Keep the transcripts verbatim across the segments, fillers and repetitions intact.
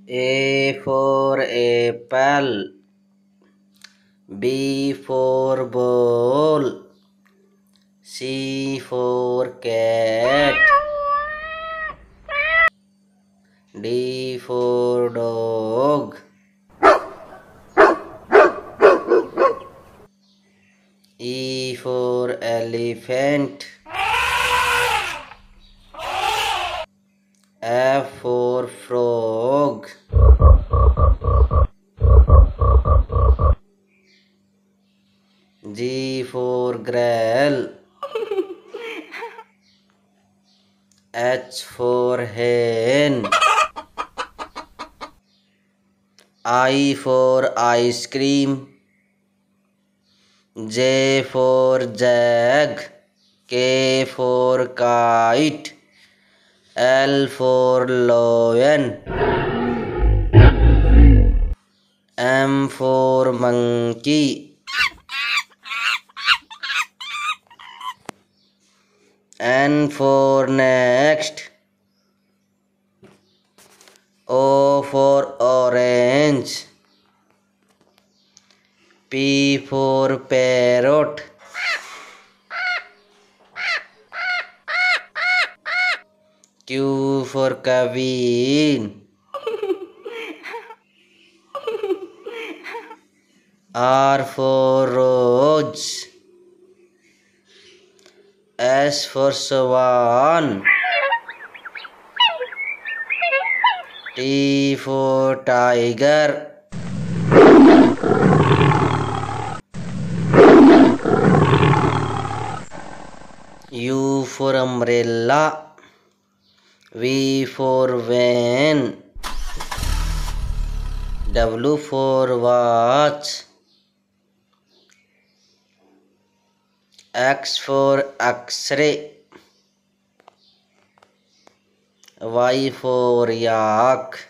A for apple. B for ball. C for cat. D for dog. E for elephant. F for frog. G for girl. H for hen. I for ice cream. J for jag. K for kite. L for lion. M for monkey. N for next. O for orange. P for parrot. Q for Kevin. R for rose. S for swan. T for tiger. U for umbrella. V for van. W for watch. X for X-ray. Y for yak.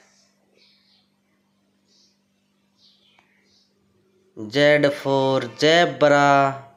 Z for zebra.